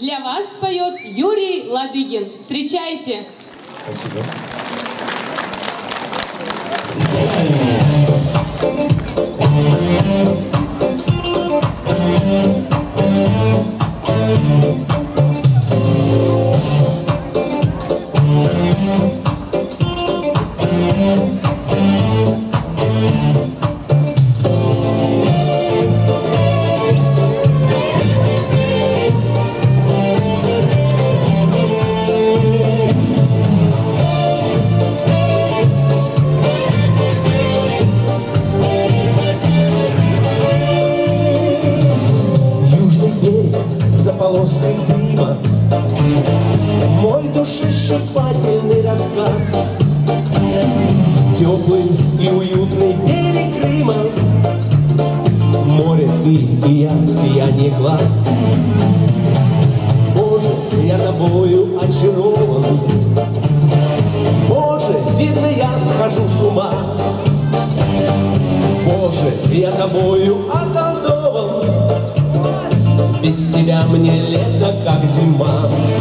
для вас споет Юрий Ладыгин. Встречайте! Спасибо. Полоской дыма мой душещипательный рассказ. Теплый и уютный берег Крыма, море ты и я, сияние глаз. Боже, я тобою очарован, Боже, видно, я схожу с ума. Боже, я тобою околдован, без тебя мне лето, как зима.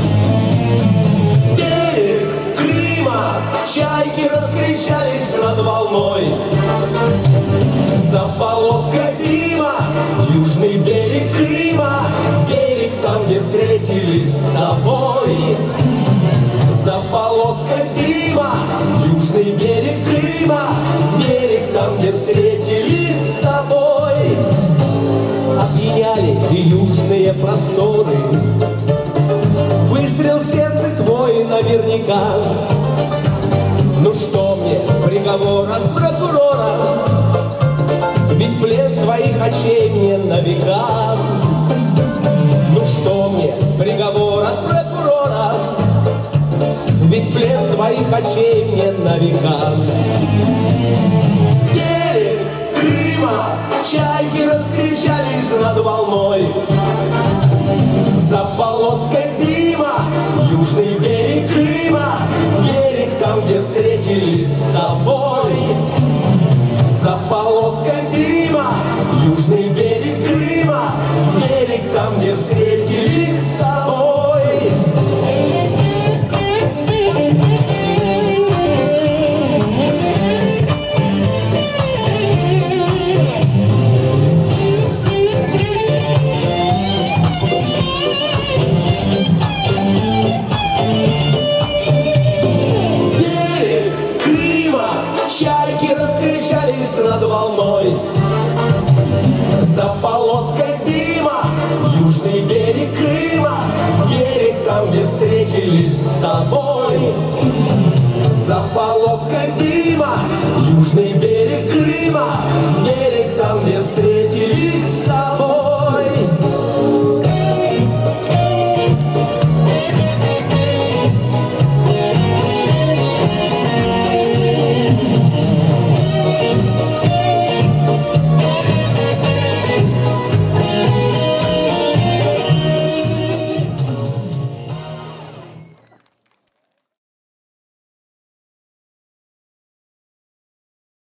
Берег Крыма, чайки раскричались над волной. За полоской дыма, южный берег Крыма, берег там, где встретились с тобой. За полоской дыма, южный берег Крыма, берег там, где встретились с тобой. Опьяняли южные просторы, выстрел в сердце твой наверняка. Ну что мне приговор от прокурора, ведь плен твоих очей мне на века. Ну что мне приговор от прокурора, ведь плен твоих очей мне на века. Берег Крыма, чайки раскричались над волной. За полоской дыма, южный берег Крыма, берег там, где встретились с тобой. За полоской дыма, южный берег Крыма, берег там, где встретились с тобой. Чайки раскричались над волной. За полоской дыма, южный берег Крыма, берег там, где встретились с тобой. За полоской дыма, южный берег Крыма, берег там, где встретились.